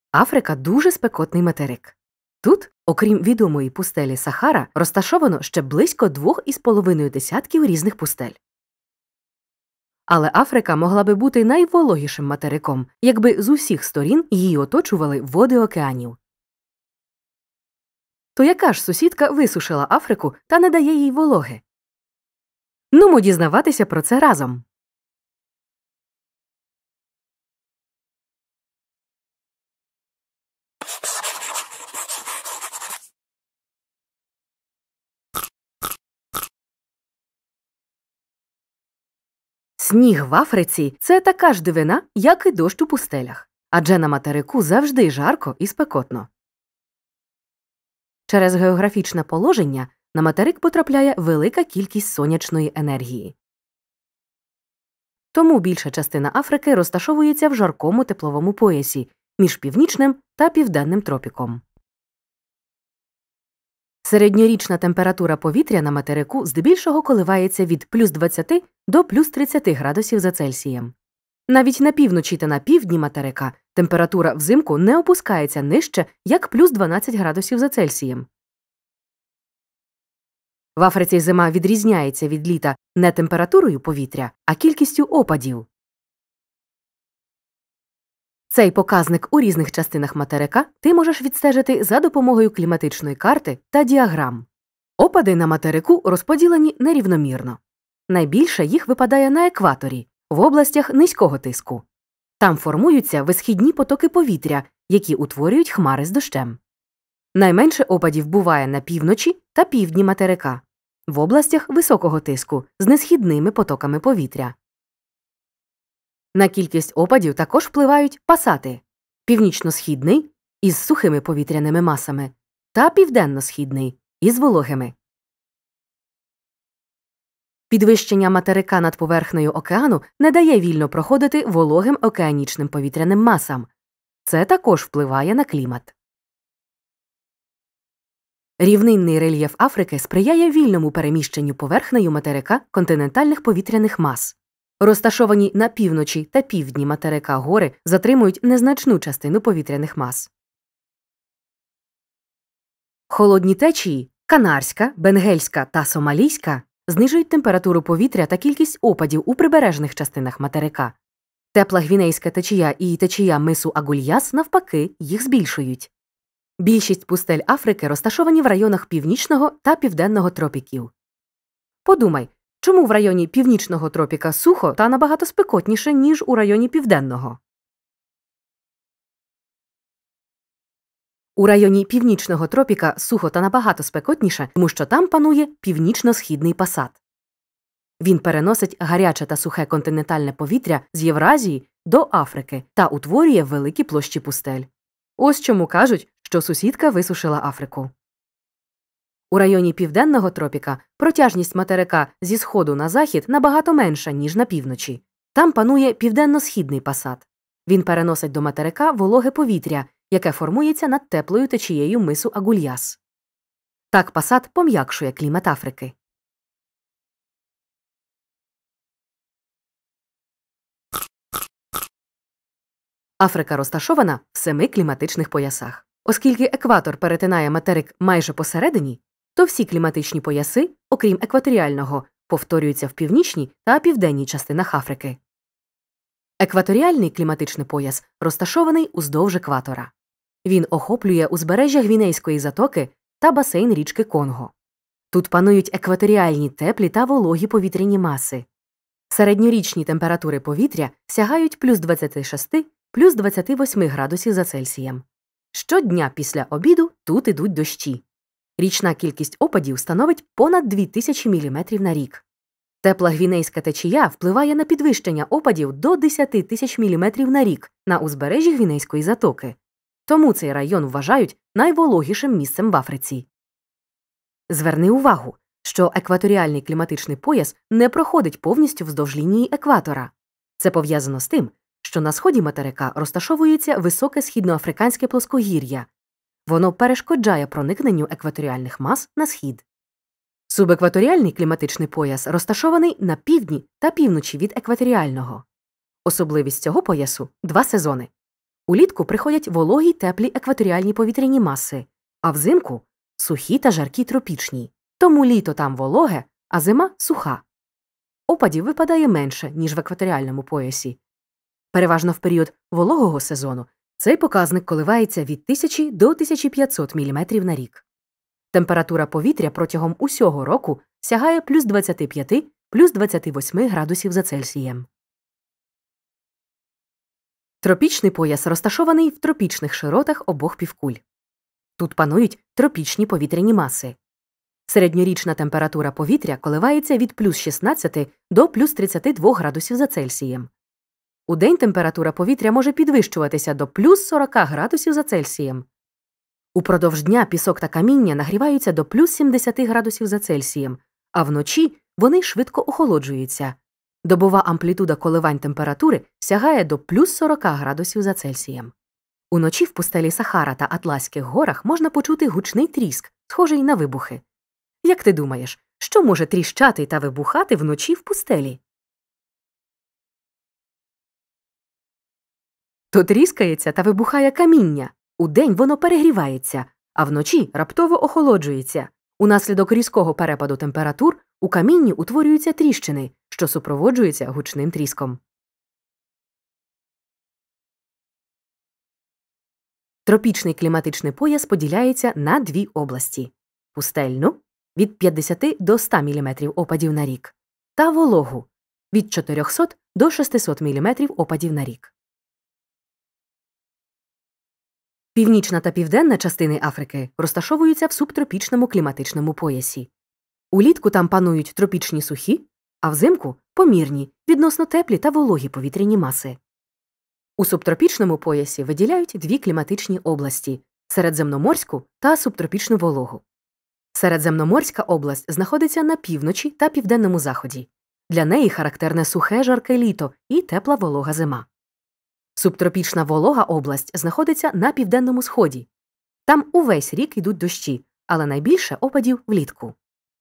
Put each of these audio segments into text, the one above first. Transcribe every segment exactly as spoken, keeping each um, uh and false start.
Африка – дуже спекотний материк. Тут, окрім відомої пустелі Сахара, розташовано ще близько двох із половиною десятків різних пустель. Але Африка могла би бути найвологішим материком, якби з усіх сторін її оточували води океанів. То яка ж сусідка висушила Африку та не дає їй вологи? Нумо дізнаватися про це разом. Сніг в Африці – це така ж дивина, як і дощ у пустелях. Адже на материку завжди жарко і спекотно. Через географічне положення на материк потрапляє велика кількість сонячної енергії. Тому більша частина Африки розташовується в жаркому тепловому поясі між північним та південним тропіком. Середньорічна температура повітря на материку здебільшого коливається від плюс двадцяти до плюс тридцяти градусів за Цельсієм. Навіть на півночі та на півдні материка температура взимку не опускається нижче, як плюс дванадцять градусів за Цельсієм. В Африці зима відрізняється від літа не температурою повітря, а кількістю опадів. Цей показник у різних частинах материка ти можеш відстежити за допомогою кліматичної карти та діаграм. Опади на материку розподілені нерівномірно. Найбільше їх випадає на екваторі, в областях низького тиску. Там формуються висхідні потоки повітря, які утворюють хмари з дощем. Найменше опадів буває на півночі та півдні материка, в областях високого тиску з несхідними потоками повітря. На кількість опадів також впливають пасати – північно-східний із сухими повітряними масами та південно-східний із вологими. Підвищення материка над поверхнею океану не дає вільно проходити вологим океанічним повітряним масам. Це також впливає на клімат. Рівнинний рельєф Африки сприяє вільному переміщенню поверхнею материка континентальних повітряних мас. Розташовані на півночі та півдні материка гори затримують незначну частину повітряних мас. Холодні течії – Канарська, Бенгельська та Сомалійська – знижують температуру повітря та кількість опадів у прибережних частинах материка. Тепла Гвінейська течія і течія мису Агульяс, навпаки, їх збільшують. Більшість пустель Африки розташовані в районах північного та південного тропіків. Подумай, чому в районі північного тропіка сухо та набагато спекотніше, ніж у районі південного? У районі північного тропіка сухо та набагато спекотніше, тому що там панує північно-східний пасат. Він переносить гаряче та сухе континентальне повітря з Євразії до Африки та утворює великі площі пустель. Ось чому кажуть, що сусідка висушила Африку. У районі південного тропіка протяжність материка зі сходу на захід набагато менша, ніж на півночі. Там панує південно-східний пасат. Він переносить до материка вологе повітря, яке формується над теплою течією мису Агульяс. Так пасат пом'якшує клімат Африки. Африка розташована в семи кліматичних поясах. Оскільки екватор перетинає материк майже посередині, то всі кліматичні пояси, окрім екваторіального, повторюються в північній та південній частинах Африки. Екваторіальний кліматичний пояс розташований уздовж екватора. Він охоплює узбережжя Гвінейської затоки та басейн річки Конго. Тут панують екваторіальні теплі та вологі повітряні маси. Середньорічні температури повітря сягають плюс двадцять шість – плюс двадцять вісім градусів за Цельсієм. Щодня після обіду тут ідуть дощі. Річна кількість опадів становить понад дві тисячі міліметрів на рік. Тепла Гвінейська течія впливає на підвищення опадів до десять тисяч міліметрів на рік на узбережжі Гвінейської затоки. Тому цей район вважають найвологішим місцем в Африці. Зверни увагу, що екваторіальний кліматичний пояс не проходить повністю вздовж лінії екватора. Це пов'язано з тим, що на сході материка розташовується високе східноафриканське плоскогір'я. Воно перешкоджає проникненню екваторіальних мас на схід. Субекваторіальний кліматичний пояс розташований на півдні та півночі від екваторіального. Особливість цього поясу – два сезони. Улітку приходять вологі теплі екваторіальні повітряні маси, а взимку – сухі та жаркі тропічні. Тому літо там вологе, а зима – суха. Опадів випадає менше, ніж в екваторіальному поясі. Переважно в період вологого сезону цей показник коливається від тисячі до тисячі п'ятсот міліметрів на рік. Температура повітря протягом усього року сягає плюс двадцять п'ять – плюс двадцять вісім градусів за Цельсієм. Тропічний пояс розташований в тропічних широтах обох півкуль. Тут панують тропічні повітряні маси. Середньорічна температура повітря коливається від плюс шістнадцять до плюс тридцять два градусів за Цельсієм. Удень температура повітря може підвищуватися до плюс сорок градусів за Цельсієм. Упродовж дня пісок та каміння нагріваються до плюс сімдесят градусів за Цельсієм, а вночі вони швидко охолоджуються. Добова амплітуда коливань температури сягає до плюс сорок градусів за Цельсієм. Уночі в пустелі Сахара та Атласських горах можна почути гучний тріск, схожий на вибухи. Як ти думаєш, що може тріщати та вибухати вночі в пустелі? То тріскається та вибухає каміння. Удень воно перегрівається, а вночі раптово охолоджується. Унаслідок різкого перепаду температур у камінні утворюються тріщини, що супроводжуються гучним тріском. Тропічний кліматичний пояс поділяється на дві області – пустельну – від п'ятдесят до ста міліметрів опадів на рік та вологу – від чотирьохсот до шестисот міліметрів опадів на рік. Північна та південна частини Африки розташовуються в субтропічному кліматичному поясі. Улітку там панують тропічні сухі, а взимку – помірні, відносно теплі та вологі повітряні маси. У субтропічному поясі виділяють дві кліматичні області – середземноморську та субтропічну вологу. Середземноморська область знаходиться на півночі та південному заході. Для неї характерне сухе жарке літо і тепла волога зима. Субтропічна волога область знаходиться на південному сході. Там увесь рік йдуть дощі, але найбільше опадів влітку.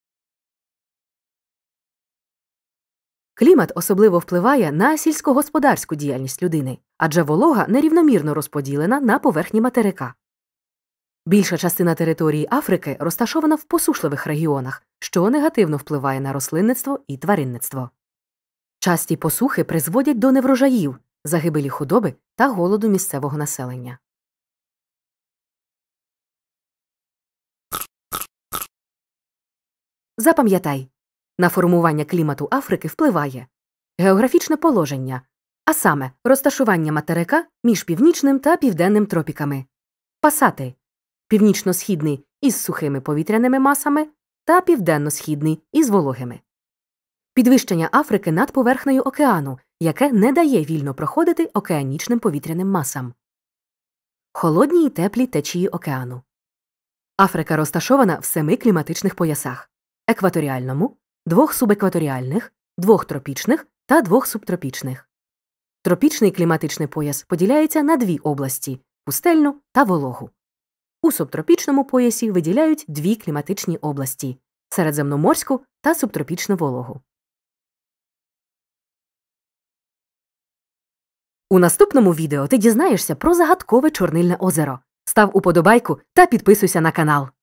Клімат особливо впливає на сільськогосподарську діяльність людини, адже волога нерівномірно розподілена на поверхні материка. Більша частина території Африки розташована в посушливих регіонах, що негативно впливає на рослинництво і тваринництво. Часті посухи призводять до неврожаїв, загибелі худоби та голоду місцевого населення. Запам'ятай, на формування клімату Африки впливає географічне положення, а саме розташування материка між північним та південним тропіками, пасати – північно-східний із сухими повітряними масами та південно-східний із вологими. Підвищення Африки над поверхнею океану, яке не дає вільно проходити океанічним повітряним масам. Холодні і теплі течії океану. Африка розташована в семи кліматичних поясах – екваторіальному, двох субекваторіальних, двох тропічних та двох субтропічних. Тропічний кліматичний пояс поділяється на дві області – пустельну та вологу. У субтропічному поясі виділяють дві кліматичні області – середземноморську та субтропічну вологу. У наступному відео ти дізнаєшся про загадкове Чорнильне озеро. Став уподобайку та підписуйся на канал.